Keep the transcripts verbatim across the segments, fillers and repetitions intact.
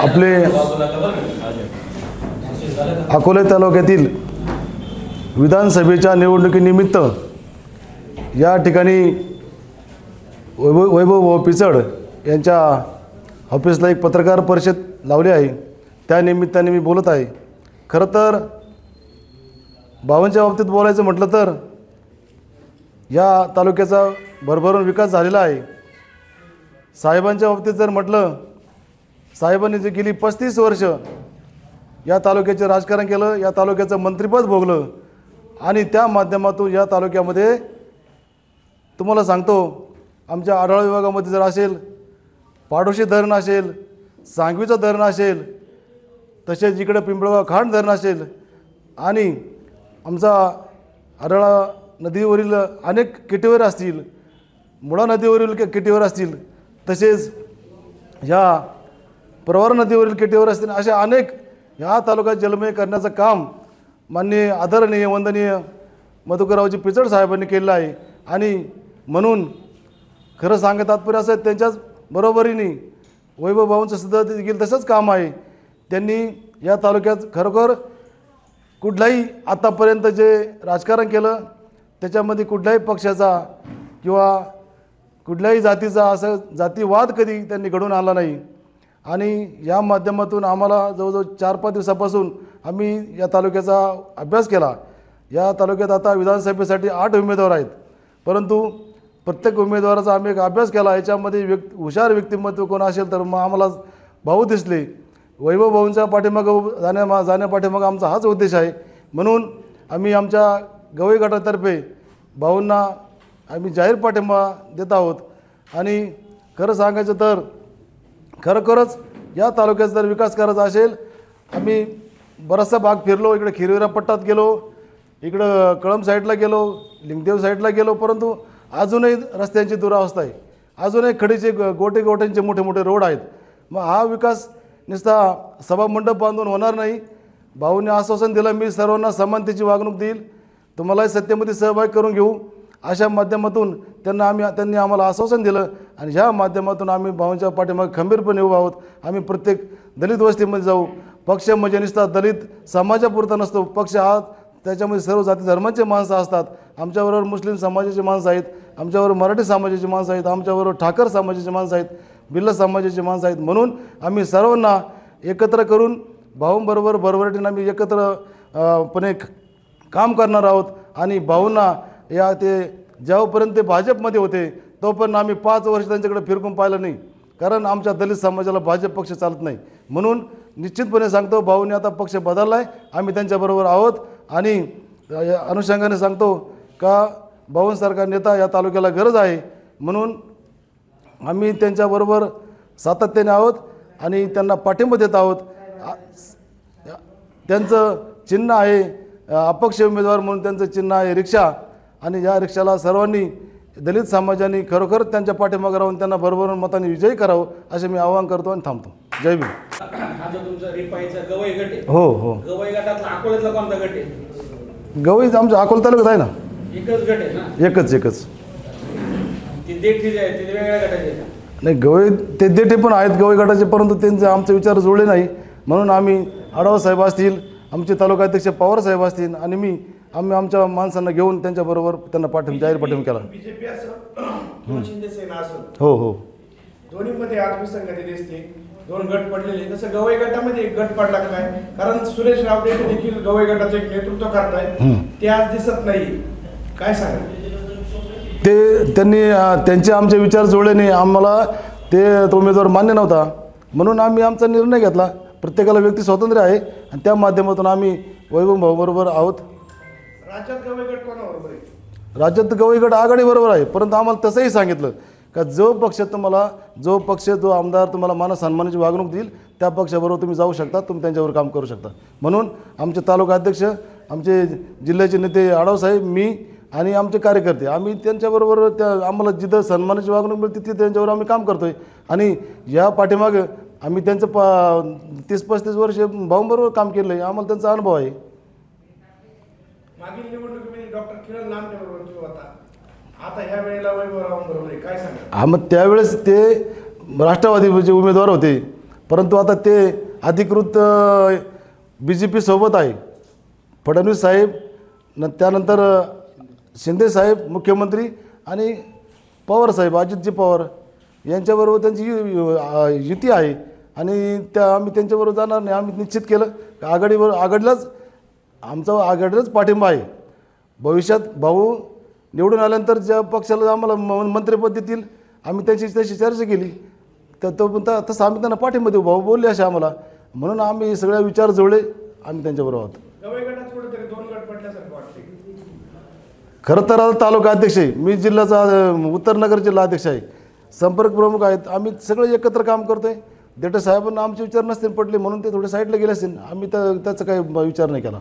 आपले अकोले तालुक्यातील विधानसभेच्या निवडणुकीनिमित्त या ठिकाणी वैभव वैभव पिचड यांच्या ऑफिसला एक पत्रकार परिषद लावली आहे। त्या निमित्ताने मी बोलत आहे। खरं तर भावांच्या बाबतीत बोलायचं म्हटलं तर या तालुक्याचा भरभरून विकास झालेला आहे। साहेबांच्या बाबतीत जर म्हटलं, साहेबांनी जे गेली पस्तीस वर्ष या तालुक्याचे राजकारण केलं, या तालुक्याचं मंत्रिपद भोगलं आणि त्या माध्यमातून या तालुक्यामध्ये तुम्हाला सांगतो, आमच्या आढावा विभागामध्ये जर असेल, पाडोशी धरण असेल, सांगवीचं धरण असेल, तसेच इकडे पिंपळगाव खांड धरण असेल आणि आमचा आढावा नदीवरील अनेक किटेवर असतील, मुळा नदीवरील किटेवर असतील, तसेच ह्या प्रवरा नदीवरील किटेवर असतील, अशा अनेक ह्या तालुक्यात जलमय करण्याचं काम माननीय आदरणीय वंदनीय मधुकररावजी पिचड साहेबांनी केलं आहे। आणि म्हणून खरं सांगत तात्पर्य असं आहे, त्यांच्याच बरोबरीने वैभव भाऊंचं सुद्धा देखील तसंच काम आहे। त्यांनी या तालुक्यात खरोखर कुठलाही आतापर्यंत जे राजकारण केलं त्याच्यामध्ये कुठल्याही पक्षाचा किंवा कुठल्याही जातीचा असं जातीवाद कधी त्यांनी घडून आला नाही। आणि या माध्यमातून आम्हाला जवळजवळ चार पाच दिवसापासून आम्ही या तालुक्याचा अभ्यास केला। या तालुक्यात आता विधानसभेसाठी आठ उमेदवार आहेत, परंतु प्रत्येक उमेदवाराचा आम्ही एक अभ्यास केला। याच्यामध्ये व्यक्ती हुशार व्यक्तिमत्व कोण असेल तर मग आम्हाला भाऊ दिसले। वैभव भाऊंच्या पाठीमागं जाण्या जाण्यापाठीमागं आमचा हाच उद्देश आहे। म्हणून आम्ही आमच्या गवई गटातर्फे भाऊंना आम्ही जाहीर पाठिंबा देत आहोत। आणि खरं सांगायचं तर खरोखरच या तालुक्यात जर विकास करायचा असेल, आम्ही बराचसा भाग फिरलो, इकडे खिरविरा पट्टात गेलो, इकडं कळंब साईडला गेलो, लिंगदेव साईडला गेलो, परंतु अजूनही रस्त्यांची दुरावस्था आहे, अजूनही खडीचे गोटे गोट्यांचे मोठे मोठे रोड आहेत। मग हा विकास नुसता सभामंडप बांधून होणार नाही। भाऊंनी आश्वासन दिलं, मी सर्वांना समानतेची वागणूक देईल, तुम्हालाही सत्तेमध्ये सहभागी करून घेऊ, अशा माध्यमातून त्यांना आम्ही त्यांनी आम्हाला आश्वासन दिलं। आणि ह्या माध्यमातून आम्ही भाऊंच्या पाठीमागे खंबीरपणे उभा आहोत। आम्ही प्रत्येक दलित वस्तीमध्ये जाऊ। पक्ष म्हणजे नुसता दलित समाजापुरता नसतो, पक्ष हा त्याच्यामध्ये सर्व जाती धर्माचे माणसं असतात। आमच्याबरोबर मुस्लिम समाजाची माणसं आहेत, आमच्याबरोबर मराठी समाजाची माणसं आहेत, आमच्याबरोबर ठाकर समाजाची माणसं आहेत, बिल्ल समाजाची माणसं आहेत। म्हणून आम्ही सर्वांना एकत्र करून भाऊंबरोबर बरोबरीने आम्ही एकत्र पणे काम करणार आहोत। आणि भाऊंना या ते जेव्हापर्यंत ते भाजपमध्ये होते तोपर्यंत आम्ही पाच वर्ष त्यांच्याकडे फिरकून पाहिलं नाही, कारण आमच्या दलित समाजाला भाजप पक्ष चालत नाही। म्हणून निश्चितपणे सांगतो, भाऊंनी आता पक्ष बदलला आहे, आम्ही त्यांच्याबरोबर आहोत। आणि अनुषंगाने सांगतो का भाऊंसारखा नेता या तालुक्याला गरज आहे, म्हणून आम्ही त्यांच्याबरोबर सातत्याने आहोत आणि त्यांना पाठिंबा देत आहोत। त्यांचं चिन्ह आहे अपक्ष उमेदवार म्हणून, त्यांचं चिन्ह आहे रिक्षा। आणि या रिक्षाला सर्वांनी दलित समाजाने खरोखर त्यांच्या पाठीमागे राहून त्यांना बरोबर मताने विजयी करावं असे मी आवाहन करतो आणि थांबतो। जय भीम। हा जो तुमचा रिपाईचा गवई गट आहे, हो हो, गवई गटातला अकोल्यातला कोणता गट आहे? गवई आमच्या अकोला तालुक्यात आहे ना, एकच गट आहे ना? एकच एकच। ती देठी जे आहे ते वेगळ्या गटाचे आहे? नाही, गवई ते देठे पण आहेत गवई गटाचे, परंतु त्यांचे आमचे विचार जुळले नाही। म्हणून आम्ही आढावा साहेब असतील, आमचे तालुकाध्यक्ष पवार साहेब असतील आणि मी आम्ही आमच्या माणसांना घेऊन त्यांच्याबरोबर त्यांना पाठिंबा जाहीर पाठिंबा केला। बीजेपी असं शिंदे सेना असं हो हो, दोन्हीमध्ये आत्मसंगती दिसते, दोन गट पडलेले। तसं गवई गटामध्ये एक गट पडला काय? कारण सुरेश रावते देखील गवई गटाचे एक नेतृत्व करतायत, ते आज दिसत नाही, काय सांगा? ते त्यांनी त्यांचे आमचे विचार जुळले नाही, आम्हाला ते तो उमेदवार मान्य नव्हता, म्हणून आम्ही आमचा निर्णय घेतला। प्रत्येकाला व्यक्ती स्वातंत्र्य आहे आणि त्या माध्यमातून आम्ही वैभव भाऊबरोबर आहोत। राज्यात गवई गट कोणाबरोबर आहे? राज्यात गवई गट आघाडी बरोबर आहे, परंतु आम्हाला तसंही सांगितलं का जो पक्ष तुम्हाला जो पक्ष जो आमदार तुम्हाला मान सन्मानाची वागणूक देईल त्या पक्षाबरोबर तुम्ही जाऊ शकता, तुम्ही त्यांच्यावर काम करू शकता। म्हणून आमचे तालुका अध्यक्ष, आमचे जिल्ह्याचे नेते आढावसाहेब, मी आणि आमचे कार्यकर्ते आम्ही त्यांच्याबरोबर त्या आम्हाला जिथं सन्मानाची वागणूक मिळते तिथे त्यांच्यावर आम्ही काम करतो आहे। आणि या पाठीमागं आम्ही त्यांचं पा तीस पस्तीस वर्ष भाऊंबरोबर काम केलं आहे, आम्हाला त्यांचा अनुभव आहे। मागील निवडणुकीमध्ये डॉक्टर किरण लांबटे बरोबर तुम्ही होता, आता ह्या वेळेला वैभवरावांबरोबर आहे, काय सांगा? हा, मग त्यावेळेस ते राष्ट्रवादीचे उमेदवार होते, परंतु आता ते अधिकृत बी जे पी सोबत आहे. फडणवीस साहेब न त्यानंतर शिंदे साहेब मुख्यमंत्री आणि पवार साहेब अजितजी पवार यांच्याबरोबर त्यांची यु युती आहे आणि त्या आम्ही त्यांच्याबरोबर जाणार नाही. आम्ही निश्चित केलं की आघाडीवर आघाडीलाच आमचा आघाडीलाच पाठिंबा आहे. भविष्यात भाऊ निवडून आल्यानंतर ज्या पक्षाला आम्हाला म मंत्रिपद देतील आम्ही त्यांची तशी चर्चा केली तर तो पण तसं आम्ही त्यांना पाठिंबा देऊ. भाऊ बोलले असे आम्हाला, म्हणून आम्ही सगळ्या विचार जुळले आम्ही त्यांच्याबरोबर आहोत. गवई गटात कुठेतरी दोन गट पडल्यासारखं वाटते. खरं तर आता तालुका अध्यक्ष आहे मी, जिल्ह्याचा उत्तर नगर जिल्हा अध्यक्ष आहे, संपर्क प्रमुख आहेत. आम्ही सगळे एकत्र काम करतो आहे. देठे साहेबांना आमचे विचार नसतील पडले म्हणून ते थोडे साईडला गेले असतील. आम्ही तर त्याचा काही विचार नाही केला.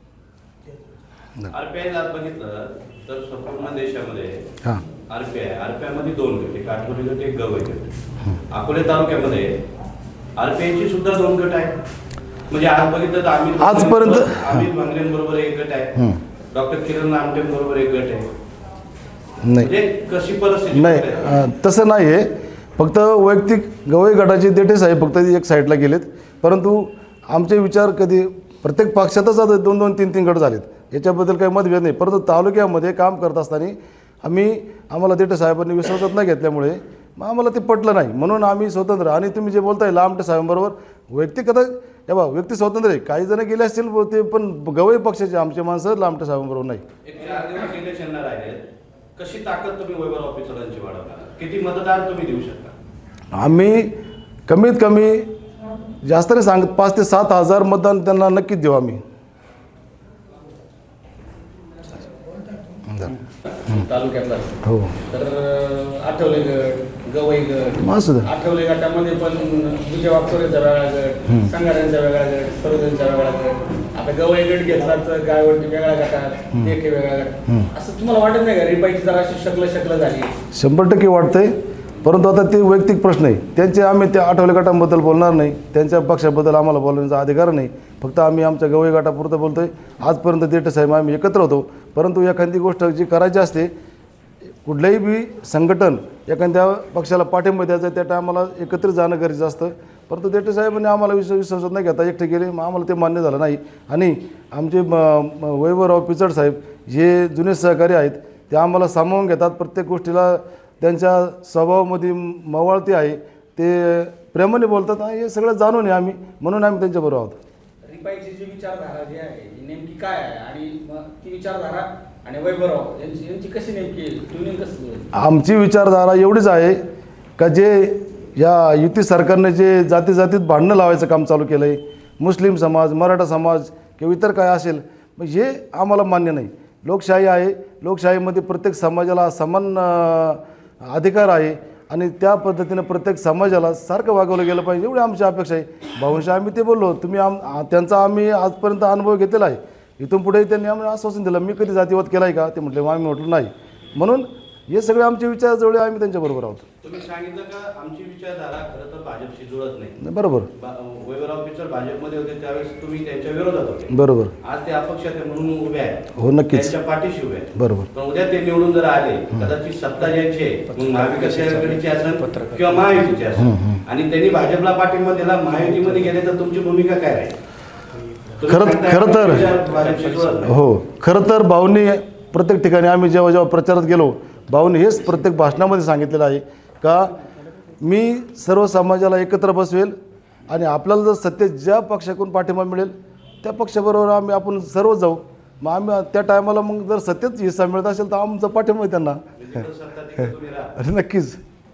आरपीआय जर बघितलं तर संपूर्ण देशामध्ये हां आरपीआय आरपीआय मध्ये दोन गट, एक आठवडी गट एक गवई गट. अकोले तालुक्यामध्ये आरपीआयची सुद्धा दोन गट आहेत. म्हणजे आज बघितलं तर आम्ही आजपर्यंत अमित भांगरेंबरोबर एक गट आहे, डॉक्टर किरण नामटेंबरोबर एक गट आहे. नाही म्हणजे कशी परिस्थिती नाही अं, तसं नाही आहे. फक्त वैयक्तिक गवई गटाचे देठे साहेब फक्त एक साईडला गेलेत. परंतु आमचे विचार कधी प्रत्येक पक्षातच आता दोन दोन तीन तीन गट झालेत, याच्याबद्दल काही मतभेद नाही. परंतु तालुक्यामध्ये काम करत असताना आम्ही आम्हाला देठे साहेबांनी विश्वासात न घेतल्यामुळे मग आम्हाला ते पटलं नाही, म्हणून आम्ही स्वतंत्र. आणि तुम्ही जे बोलताय लामटे साहेबांबरोबर वैयक्तिक आता हे बा व्यक्ती स्वतंत्र आहे. काही जण गेले असतील ते, पण गवई पक्षाचे आमचे माणसं लामटे साहेबांबरोबर नाही. एक चार दिवस इलेक्शन राहिले, कशी ताकद तुम्ही वैभव ऑफिसरांची वाढवणार, किती मतदान तुम्ही देऊ शकता? आम्ही कमीत कमी जास्त नाही सांगत पाच ते सात हजार मतदान त्यांना नक्कीच देऊ आम्ही. तालुक्यातला हो तर आठवले गट, गवई गट, असू द्या. आठवले गटामध्ये पण विजय वागचोरेचा वेगळा गट, संघाऱ्यांचा वेगळा गट, सरोदयांचा वेगळा गट. आता गवई गट घेतला तर गायवरती वेगळ्या गटात, देखे वेगळा गट. असं तुम्हाला वाटत नाही का रिपाईची जरा अशी शकलं शकलं झाली? शंभर टक्के वाटतंय. परंतु आता ते वैयक्तिक प्रश्न आहे त्यांचे. आम्ही त्या आठवले गटांबद्दल बोलणार नाही, त्यांच्या पक्षाबद्दल आम्हाला बोलण्याचा अधिकार नाही. फक्त आम्ही आमच्या गवई गटापुरतं बोलतो आहे. आजपर्यंत देठे साहेब आम्ही एकत्र होतो. परंतु एखादी गोष्ट जी करायची असते, कुठलंही बी संघटन एखाद्या पक्षाला पाठिंबा द्यायचा त्या टायमाला एकत्रित जाणं गरजेचं असतं. परंतु देठे साहेबांनी आम्हाला विश्व विश्वासात नाही घेता एकटे गेले, मग आम्हाला ते मान्य झालं नाही. आणि आमचे वैभवराव पिचड साहेब जे जुने सहकारी आहेत ते आम्हाला सामावून घेतात. प्रत्येक गोष्टीला त्यांच्या स्वभावामध्ये मवाळती आहे, ते प्रेमाने बोलतात. आणि हे सगळं जाणून आहे आम्ही, म्हणून आम्ही त्यांच्याबरोबर आहोत. रिपाईची जी विचारधारा जी आहे ही नेमकी काय आहे आणि मग ती विचारधारा आणि वैभवराव यांची यांची कशी नेमकी ट्युनिंग कसं? आमची विचारधारा एवढीच आहे का जे या युती सरकारने जे जाती जातीत भांडणं लावायचं काम चालू केलं आहे, मुस्लिम समाज, मराठा समाज किंवा इतर काय असेल, मग हे आम्हाला मान्य नाही. लोकशाही आहे, लोकशाहीमध्ये प्रत्येक समाजाला समान अधिकार आहे आणि त्या पद्धतीनं प्रत्येक समाजाला सारखं वागवलं गेलं पाहिजे, एवढी आमची अपेक्षा आहे. भाऊंशी आम्ही ते बोललो, तुम्ही आम त्यांचा आम्ही आजपर्यंत अनुभव घेतलेला आहे. इथून पुढे त्यांनी आम्हाला आश्वासन दिलं, मी कधी जातीवाद केला आहे का ते म्हटले, आम्ही म्हटलं नाही. म्हणून हे सगळे आमचे विचार जुळले, आम्ही त्यांच्याबरोबर आहोत. तुम्ही सांगितलं का आमची विचारधारा खरं तर भाजपशी जुळत नाही. बरोबर. वैभवराव पिचड भाजपमध्ये होते त्यावेळेस तुम्ही त्यांच्या विरोधात होते. बरोबर. आज ते अपक्ष आहेत म्हणून उभे आहेत. हो नक्कीच. त्यांच्या पाठीशी उभे आहेत. बरोबर. पण उद्या ते निवडून जर आले, कदाचित सत्ता ज्यांची आहे मग महाविकास आघाडीची असेल किंवा महायुतीची असेल, आणि त्यांनी भाजपला पाठिंबा दिला, महायुतीमध्ये गेले, तर तुमची भूमिका काय राहील? खरं खरं तर हो खरं तर भाऊंनी प्रत्येक ठिकाणी आम्ही जेव्हा जेव्हा प्रचारात गेलो, भाऊंनी हेच प्रत्येक भाषणामध्ये सांगितलेलं आहे का मी सर्व समाजाला एकत्र बसवेल आणि आपल्याला जर सत्य ज्या पक्षाकडून पाठिंबा मिळेल त्या पक्षाबरोबर आम्ही आपण सर्व जाऊ. मग आम्ही त्या टायमाला मग जर सत्यच हिस्सा मिळत असेल तर आमचा पाठिंबा आहे त्यांना. नक्कीच.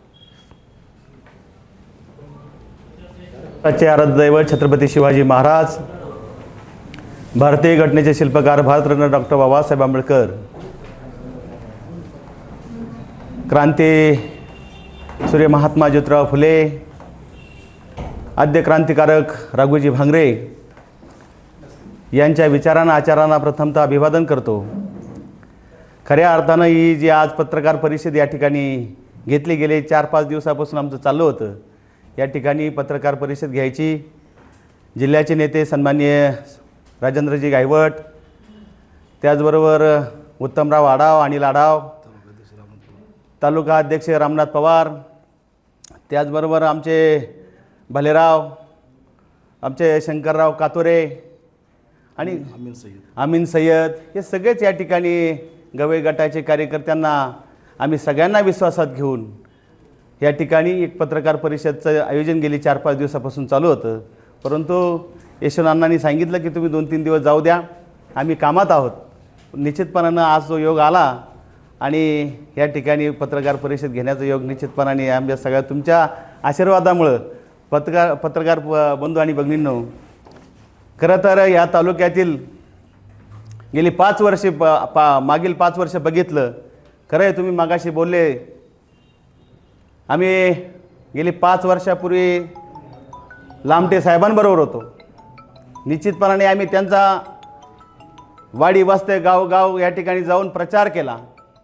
आराध्य दैवत छत्रपती शिवाजी महाराज, भारतीय घटनेचे शिल्पकार भारतरत्न डॉक्टर बाबासाहेब आंबेडकर, क्रांती सूर्य महात्मा ज्योतिराव फुले, आद्य क्रांतिकारक राघोजी भांगरे यांच्या विचारांना आचारांना प्रथमतः अभिवादन करतो. खऱ्या अर्थानं ही जी आज पत्रकार परिषद या ठिकाणी घेतली गेली चार पाच दिवसापासून आमचं चाललं होतं, या ठिकाणी पत्रकार परिषद घ्यायची. जिल्ह्याचे नेते सन्माननीय राजेंद्रजी गायवट, त्याचबरोबर उत्तमराव आढाव, अनिल आढाव, तालुका अध्यक्ष रामनाथ पवार, त्याचबरोबर आमचे भालेराव, आमचे शंकरराव कातोरे आणि अमीन सय्यद अमीन सय्यद हे सगळेच या ठिकाणी गवई गटाचे कार्यकर्त्यांना आम्ही सगळ्यांना विश्वासात घेऊन या ठिकाणी एक पत्रकार परिषदचं आयोजन गेली चार पाच दिवसापासून चालू होतं. परंतु यशवंतअण्णांनी सांगितलं की तुम्ही दोन तीन दिवस जाऊ द्या, आम्ही कामात आहोत. निश्चितपणानं आज जो योग आला आणि या ठिकाणी पत्रकार परिषद घेण्याचा योग निश्चितपणाने आमच्या सगळ्या तुमच्या आशीर्वादामुळं पत्रकार पत्रकार बंधू आणि भगिनींनो, खरं तर या तालुक्यातील गेली पाच वर्षे प पा मागील पाच वर्ष बघितलं. खरं आहे तुम्ही मागाशी बोलले, आम्ही गेली पाच वर्षापूर्वी लामटे साहेबांबरोबर होतो. निश्चितपणाने आम्ही त्यांचा वाडी वस्ते गाव गाव या ठिकाणी जाऊन प्रचार केला.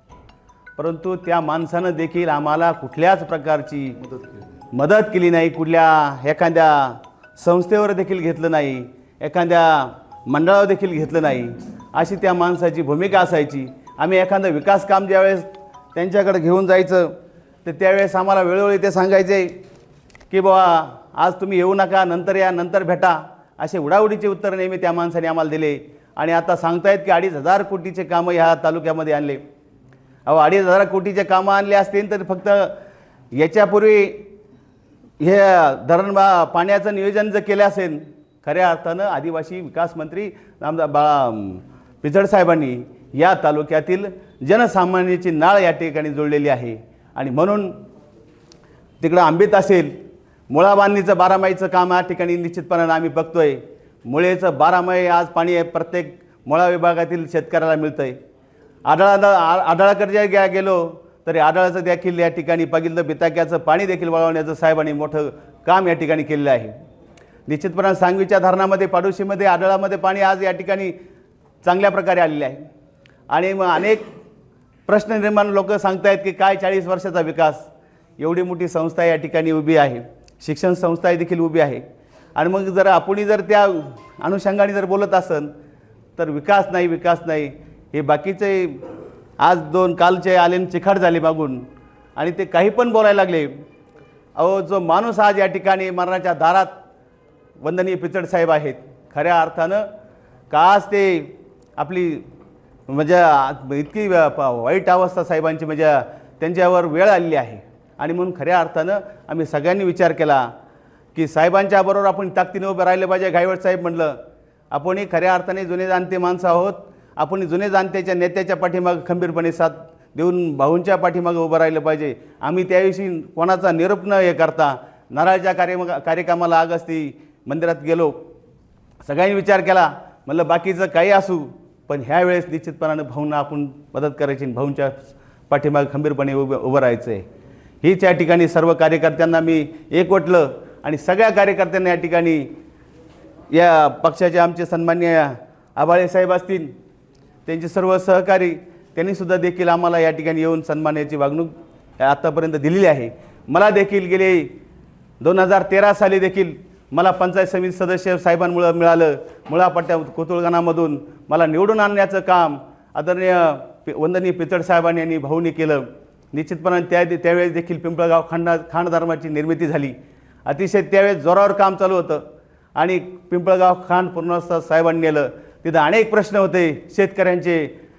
परंतु त्या माणसानं देखील आम्हाला कुठल्याच प्रकारची मदत केली नाही, कुठल्या एखाद्या संस्थेवर देखील घेतलं नाही, एखाद्या मंडळावर देखील घेतलं नाही. अशी त्या माणसाची भूमिका असायची. आम्ही एखादं विकास काम ज्यावेळेस त्यांच्याकडे घेऊन जायचं तर त्यावेळेस आम्हाला वेळोवेळी ते सांगायचे की बाबा आज तुम्ही येऊ नका, नंतर या, नंतर भेटा, असे उडाउडीचे उत्तर नेहमी त्या माणसाने आम्हाला दिले. आणि आता सांगतायत की अडीच हजार कोटीचे कामं ह्या तालुक्यामध्ये आणले. अहो, अडीच हजार कोटीचे कामं आणले असतील तर फक्त याच्यापूर्वी हे धरण बा पाण्याचं नियोजन जर केलं असेल, खऱ्या अर्थानं आदिवासी विकास मंत्री आमदार बाळा पिचड साहेबांनी या तालुक्यातील जनसामान्याची नाळ या ठिकाणी जोडलेली आहे. आणि म्हणून तिकडं आंबीत असेल, मुळा बांधणीचं बारामाहीचं काम या ठिकाणी निश्चितपणानं आम्ही बघतोय. मुळेचं बारामाही आज पाणी आहे प्रत्येक मुळा विभागातील शेतकऱ्याला मिळतं आहे. आढळा आढळाकडे जर गे गेलो तरी आढळाचं देखील या ठिकाणी बघितलं बिताक्याचं पाणी देखील वळवण्याचं साहेबांनी मोठं काम या ठिकाणी केलेलं आहे. निश्चितपणे सांगवीच्या धरणामध्ये पाडोशीमध्ये आढळामध्ये पाणी आज या ठिकाणी चांगल्या प्रकारे आलेले आहे. आणि मग अनेक प्रश्न निर्माण लोक सांगतायत की काय चाळीस वर्षाचा विकास, एवढी मोठी संस्था या ठिकाणी उभी आहे, शिक्षण संस्था देखील उभी आहे. आणि मग जर आपण जर त्या अनुषंगाने जर बोलत असन तर विकास नाही विकास नाही हे बाकीचे आज दोन कालचे आले चिखाट झाले मागून आणि ते काही पण बोलायला लागले. अहो, जो माणूस आज या ठिकाणी मरणाच्या दारात वंदनीय पिचड साहेब आहेत, खऱ्या अर्थानं का आज ते आपली म्हणजे इतकी वाईट अवस्था साहेबांची म्हणजे त्यांच्यावर वेळ आलेली आहे. आणि म्हणून खऱ्या अर्थानं आम्ही सगळ्यांनी विचार केला की साहेबांच्या बरोबर आपण ताकदीने उभं राहिलं पाहिजे. गायवट साहेब म्हटलं आपणही खऱ्या अर्थाने जुने जाणते माणसं आहोत, आपण जुने जाणत्याच्या नेत्याच्या पाठीमागं खंबीरपणे साथ देऊन भाऊंच्या पाठीमागं उभं राहिलं पाहिजे. आम्ही त्याविषयी कोणाचा निरोप न हे करता नारळाच्या कार्य कार्यक्रमाला आगस्ती मंदिरात गेलो. सगळ्यांनी विचार केला, म्हणलं बाकीचं काही असू पण ह्या वेळेस निश्चितपणानं भाऊंना आपण मदत करायची, भाऊंच्या पाठीमागं खंबीरपणे उभं उभं राहायचं आहे. हीच या ठिकाणी सर्व कार्यकर्त्यांना मी एकवटलं आणि सगळ्या कार्यकर्त्यांना या ठिकाणी या पक्षाचे आमचे सन्माननीय आबाळे साहेब असतील, त्यांचे सर्व सहकारी त्यांनीसुद्धा देखील आम्हाला या ठिकाणी येऊन सन्मानाची वागणूक आत्तापर्यंत दिलेली आहे. मला देखील गेले दोन हजार तेरा साली देखील मला पंचायत समिती सदस्य साहेबांमुळं मिळालं. मुळापट्ट्या कोतुळगाणामधून मला निवडून आणण्याचं काम आदरणीय पि वंदनीय पिचड साहेबांनी आणि भाऊनी केलं. निश्चितपणाने त्या त्यावेळेस देखील पिंपळगाव खांडा खांड धर्माची निर्मिती झाली. अतिशय त्यावेळेस जोरावर काम चालू होतं आणि पिंपळगाव खांड पूर्णस्थ साहेबांनी नेलं. तिथं अनेक प्रश्न होते शेतकऱ्यांचे,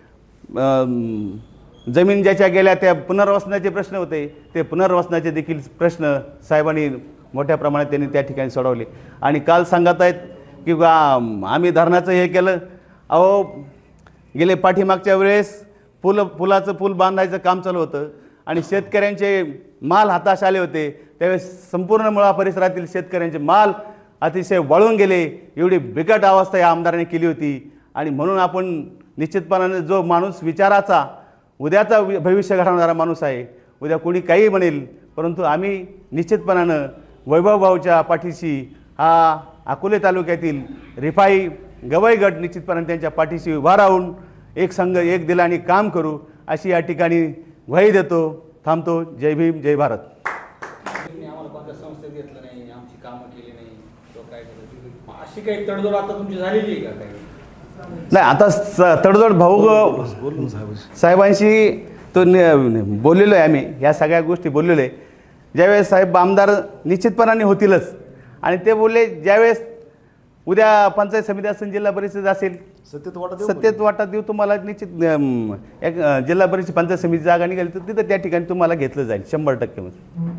जमीन ज्याच्या गेल्या त्या पुनर्वसनाचे प्रश्न होते, ते पुनर्वसनाचे देखील प्रश्न साहेबांनी मोठ्या प्रमाणात त्यांनी त्या ठिकाणी सोडवले. आणि काल सांगत आहेत की आम्ही धरणाचं हे केलं. अहो, गेले पाठीमागच्या वेळेस पूल पुलाचं पूल बांधायचं काम चालू होतं आणि शेतकऱ्यांचे माल हाताश आले होते. त्यावेळेस संपूर्ण मुळा परिसरातील शेतकऱ्यांचे माल अतिशय वळून गेले. एवढी बिकट अवस्था या आमदारांनी केली होती. आणि म्हणून आपण निश्चितपणाने जो माणूस विचाराचा, उद्याचा भविष्य घडवणारा माणूस आहे, उद्या कोणी काही म्हणेल, परंतु आम्ही निश्चितपणानं वैभव भाऊच्या पाठीशी हा अकोले तालुक्यातील रिफाई गवई गट निश्चितपणाने त्यांच्या पाठीशी उभा राहून एक संघ एक दिलाने काम करू अशी या ठिकाणी ग्वाही देतो. थांबतो. जय भीम, जय भारत. आम्हाला कोणत्या संस्थेत घेतलं नाही, आमची कामं केली नाही, तो काय केलं, अशी काही तडजोड आता तुमची झालेली आहे का काही? नाही, आता स तडजोड भाऊ साहेबांशी तो बोललेलो आहे आम्ही, ह्या सगळ्या गोष्टी बोललेलो आहे. ज्यावेळेस साहेब आमदार निश्चितपणाने होतीलच आणि ते बोलले ज्यावेळेस उद्या पंचायत समिती असेल, जिल्हा परिषद असेल, सत्तेत वाटा देऊ सत्तेत वाटा देऊ तुम्हाला निश्चित. अम, एक अ, जिल्हा परिषद पंचायत समिती जागा निघाली तर तिथं त्या ठिकाणी तुम्हाला घेतलं जाईल शंभर टक्के.